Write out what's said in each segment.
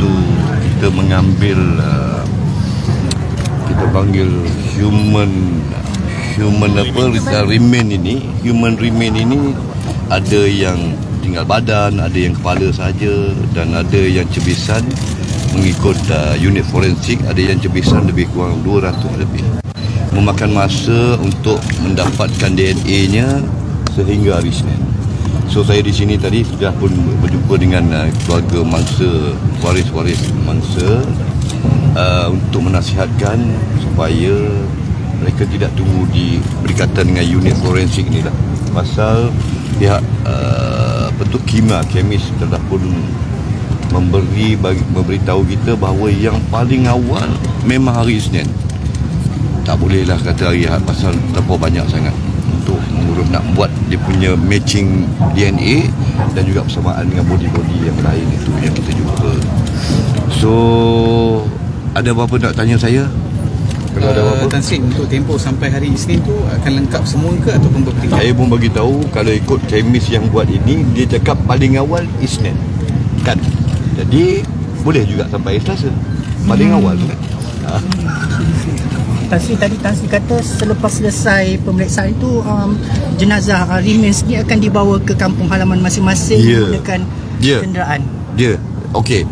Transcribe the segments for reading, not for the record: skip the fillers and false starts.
itu kita mengambil kita panggil human remain ini. Human remain ini ada yang tinggal badan, ada yang kepala saja, dan ada yang cebisan mengikut unit forensik, ada yang cebisan lebih kurang 200 lebih. Memakan masa untuk mendapatkan DNA sehingga hari Senin. So saya di sini tadi sudah pun berjumpa dengan keluarga mangsa, waris-waris mangsa, untuk menasihatkan supaya mereka tidak tunggu berkaitan dengan unit forensik ni lah. Pasal pihak kimia kemis telah pun memberitahu kita bahawa yang paling awal memang hari Isnin. Tak bolehlah kata hari Ahad pasal terlalu banyak sangat untuk mengurus nak buat dia punya matching DNA dan juga bersamaan dengan body-body yang lain itu yang kita jumpa. So ada apa-apa nak tanya saya? Kalau ada apa-apa, Tan Sri, untuk tempoh sampai hari Isnin tu akan lengkap semua ke ataupun berbeza? Saya pun bagi tahu kalau ikut kemis yang buat ini, dia cakap paling awal Isnin. Kan? Jadi boleh juga sampai Selasa. Paling awal kan. Tan Sri, tadi Tan Sri kata selepas selesai pemeriksaan itu jenazah remains ni akan dibawa ke kampung halaman masing-masing menggunakan kenderaan. Okey.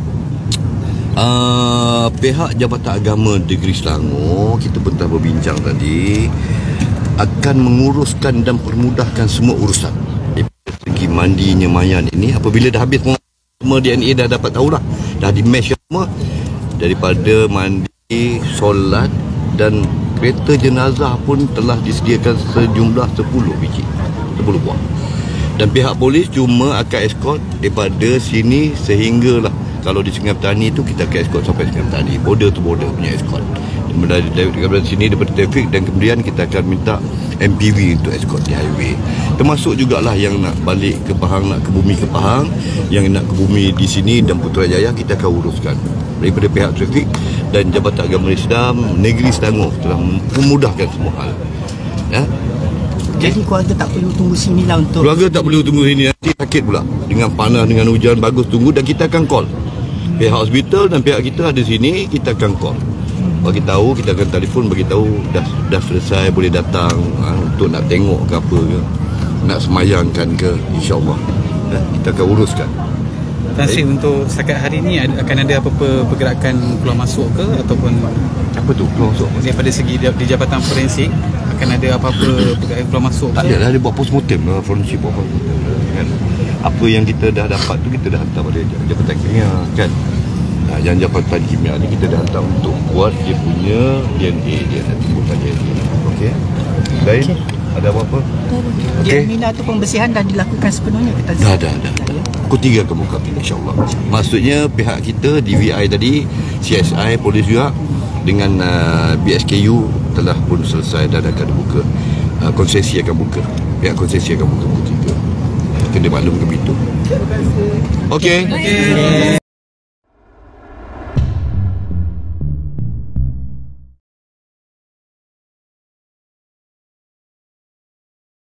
Pihak Jabatan Agama Negeri Selangor, kita pun telah berbincang tadi, akan menguruskan dan permudahkan semua urusan daripada segi mandinya mayat ini. Apabila dah habis semua DNA dah dapat tahulah, dah di match semua, daripada mandi, solat dan kereta jenazah pun telah disediakan sejumlah 10 biji, 10 buah. Dan pihak polis cuma akan escort daripada sini sehinggalah, kalau di Sungai Petani tu kita akan escort sampai Sungai Petani, border to border punya escort daripada sini, daripada trafik, dan kemudian kita akan minta MPV untuk escort di highway. Termasuk jugalah yang nak balik ke Pahang, nak ke bumi ke Pahang, yang nak ke bumi di sini dan Putrajaya, kita akan uruskan daripada pihak trafik. Dan Jabatan Agama Islam Negeri Selangor telah memudahkan semua hal. Ya. Jadi keluarga tak perlu tunggu sini lah untuk... Keluarga tak perlu tunggu sini, nanti sakit pula. Dengan panas, dengan hujan, bagus tunggu, dan kita akan call. Pihak hospital dan pihak kita ada sini, kita akan call. Bagi tahu, kita akan telefon bagi tahu dah selesai, boleh datang untuk nak tengok ke apa ke, nak semayangkan ke, insya-Allah. Kita akan uruskan. Tan Sri, untuk setakat hari ni akan ada apa-apa pergerakan keluar masuk ke ataupun apa tu keluar masuk? Daripada segi di Jabatan Forensik akan ada apa-apa pergerakan keluar masuk? Tak ada, dia buat postmortem lah, forensik buat postmortem kan. Apa yang kita dah dapat tu kita dah hantar pada Jabatan Kimia kan. Yang Jabatan Kimia ni kita dah hantar untuk buat dia punya DNA, dia nak timbulkan DNA. Okey. Baik. Ada apa-apa? Jaminan atau pembersihan dah dilakukan sepenuhnya ke Tan Sri? Dah. Pukul 3 akan buka insya-Allah. Maksudnya pihak kita DVI tadi, CSI, polis juga dengan BSKU telah pun selesai dan akan dibuka. Konsesi akan buka. Pihak konsesi akan buka pukul 3. Kena maklumkan begitu. Okey.